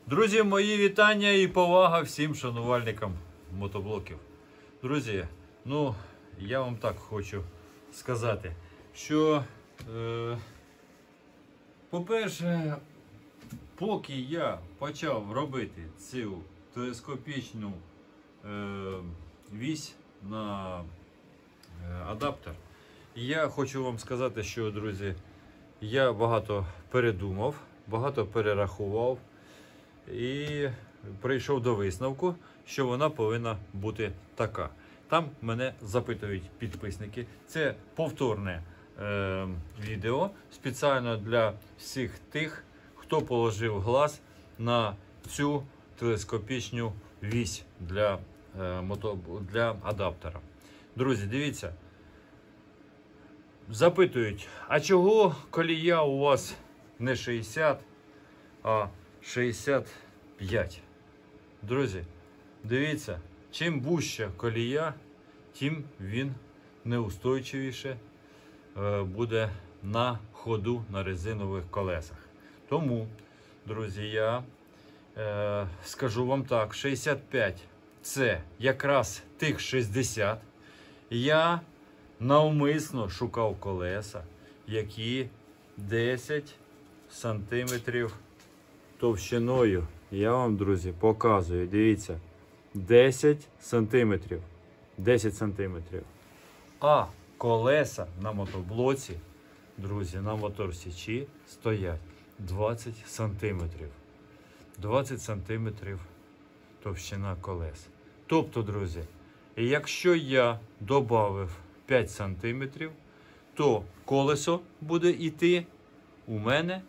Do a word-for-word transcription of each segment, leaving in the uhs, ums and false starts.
Друзі, мої вітання і повага всім шанувальникам мотоблоків. Друзі, ну, я вам так хочу сказати, що, е, по-перше, поки я почав робити цю телескопічну е, вісь на е, адаптер, я хочу вам сказати, що, друзі, я багато передумав, багато перерахував і прийшов до висновку, що вона повинна бути така. Там мене запитують підписники. Це повторне е, відео спеціально для всіх тих, хто положив глаз на цю телескопічну вісь для, е, мото, для адаптера. Друзі, дивіться. Запитують, а чого колія у вас не шістдесят, а шістдесят п'ять? Друзі, дивіться, чим вужча колія, тим він неустойчивіше буде на ходу на резинових колесах. Тому, друзі, я е, скажу вам так, шістдесят п'ять це якраз тих шістдесят. Я навмисно шукав колеса, які десять сантиметрів товщиною. Я вам, друзі, показую. Дивіться, десять сантиметрів. десять сантиметрів. А колеса на мотоблоці, друзі, на моторсічі стоять двадцять сантиметрів. двадцять сантиметрів товщина колес. Тобто, друзі, якщо я додав п'ять сантиметрів, то колесо буде йти у мене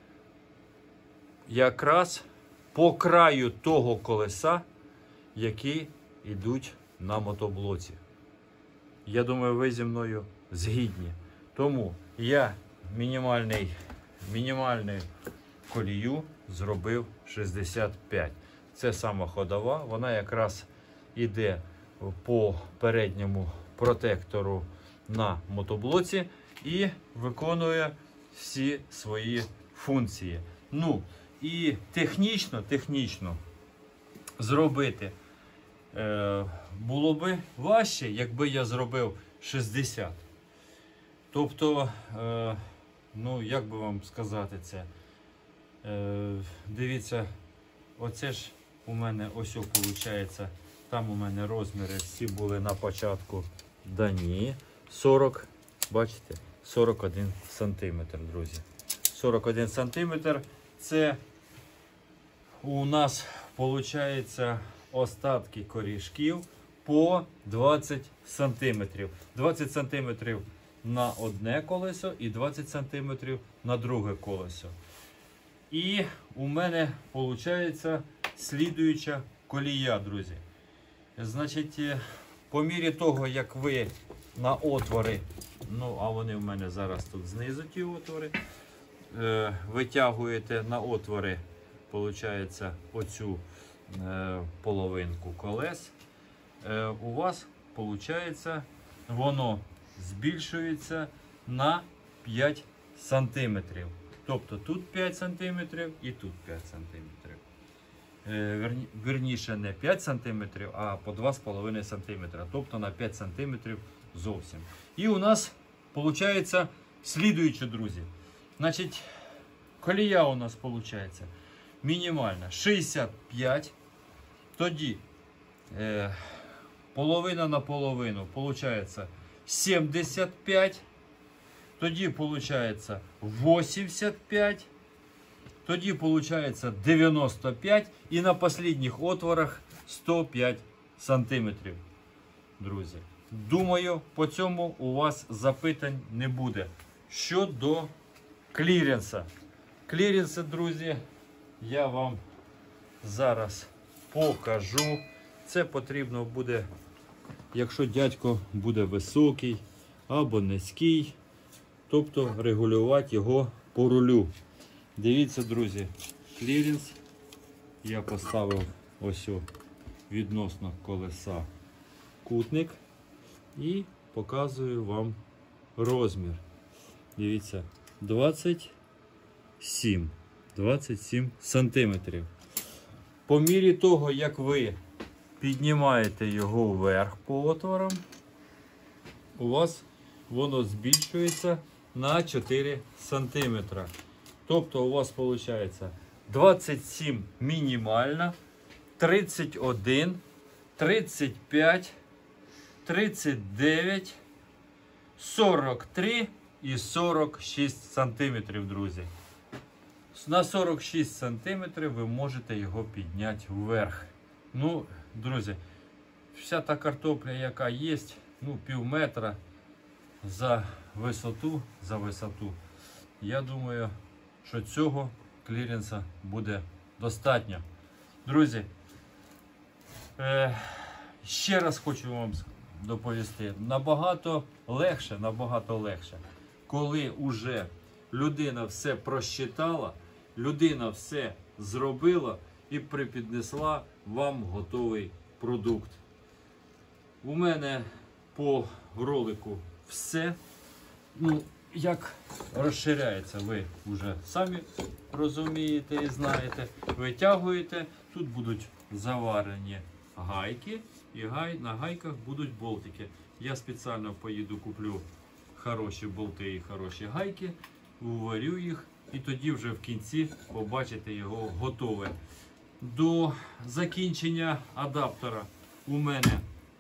якраз по краю того колеса, які йдуть на мотоблоці. Я думаю, ви зі мною згідні. Тому я мінімальний, мінімальну колію зробив шістдесят п'ять. Це сама ходова, вона якраз йде по передньому протектору на мотоблоці і виконує всі свої функції. Ну, і технічно, технічно зробити е, було би важче, якби я зробив шістдесят. Тобто, е, ну, як би вам сказати це, е, дивіться, оце ж у мене ось виходить, там у мене розміри всі були на початку дані. сорок, бачите, сорок один сантиметр, друзі. сорок один сантиметр. Це у нас виходить остатки корішків по двадцять сантиметрів. двадцять сантиметрів на одне колесо і двадцять сантиметрів на друге колесо. І у мене виходить слідуюча колія, друзі. Значить, по мірі того, як ви на отвори, ну, а вони в мене зараз тут знизу ті отвори, е, витягуєте на отвори, виходить, оцю е, половинку колес, е, у вас, виходить, воно збільшується на п'ять сантиметрів. Тобто тут п'ять сантиметрів і тут п'ять сантиметрів. Вірніше, не п'ять сантиметрів, а по два з половиною сантиметра. Тобто на п'ять сантиметрів зовсім. І у нас виходить слідуюче, друзі. Значить, колія у нас виходить мінімальна шістдесят п'ять. Тоді е, половина на половину виходить сімдесят п'ять. Тоді виходить вісімдесят п'ять. Тоді виходить дев'яносто п'ять і на останніх отворах сто п'ять сантиметрів. Друзі, думаю, по цьому у вас запитань не буде. Щодо кліренса. Кліренса, друзі, я вам зараз покажу. Це потрібно буде, якщо дядько буде високий або низький, тобто регулювати його по рулю. Дивіться, друзі, кліренс я поставив ось відносно колеса кутник і показую вам розмір. Дивіться, двадцять сім сантиметрів. по мірі того, як ви піднімаєте його вверх по отворам, у вас воно збільшується на чотири сантиметри. Тобто у вас виходить двадцять сім мінімальна, тридцять один, тридцять п'ять, тридцять дев'ять, сорок три і сорок шість сантиметрів, друзі. На сорок шість сантиметрів ви можете його підняти вверх. Ну, друзі, вся та картопля, яка є, ну, пів метра за висоту, за висоту, я думаю, що цього кліренса буде достатньо. Друзі, е, ще раз хочу вам доповісти, набагато легше, набагато легше, коли уже людина все просчитала, людина все зробила і припіднесла вам готовий продукт. У мене по ролику все. Ну, як розширяється, ви вже самі розумієте і знаєте. Витягуєте, тут будуть заварені гайки, і гай, на гайках будуть болтики. Я спеціально поїду, куплю хороші болти і хороші гайки, уварю їх, і тоді вже в кінці побачите його готове. До закінчення адаптера у мене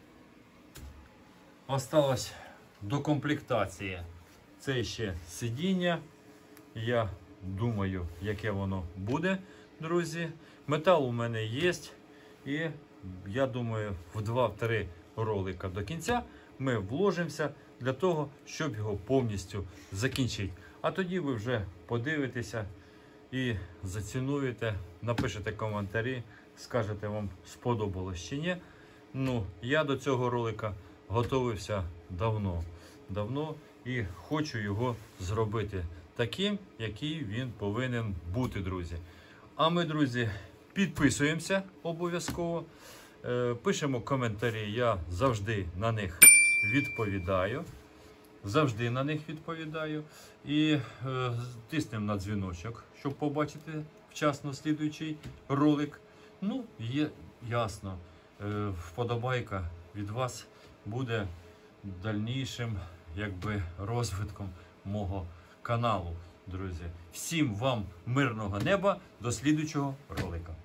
осталось до комплектації. Це ще сидіння. Я думаю, яке воно буде, друзі. Метал у мене є. І я думаю, в два-три ролика до кінця ми вложимося для того, щоб його повністю закінчити. А тоді ви вже подивитеся і зацінуєте, напишете коментарі, скажете, вам сподобалось чи ні. Ну, я до цього ролика готувався давно. Давно і хочу його зробити таким, який він повинен бути, друзі. А ми, друзі, підписуємося обов'язково, пишемо коментарі, я завжди на них відповідаю. Завжди на них відповідаю. І е, тиснемо на дзвіночок, щоб побачити вчасно слідуючий ролик. Ну, є ясно, е, вподобайка від вас буде дальнішим, якби, розвитком мого каналу, друзі. Всім вам мирного неба, до слідуючого ролика.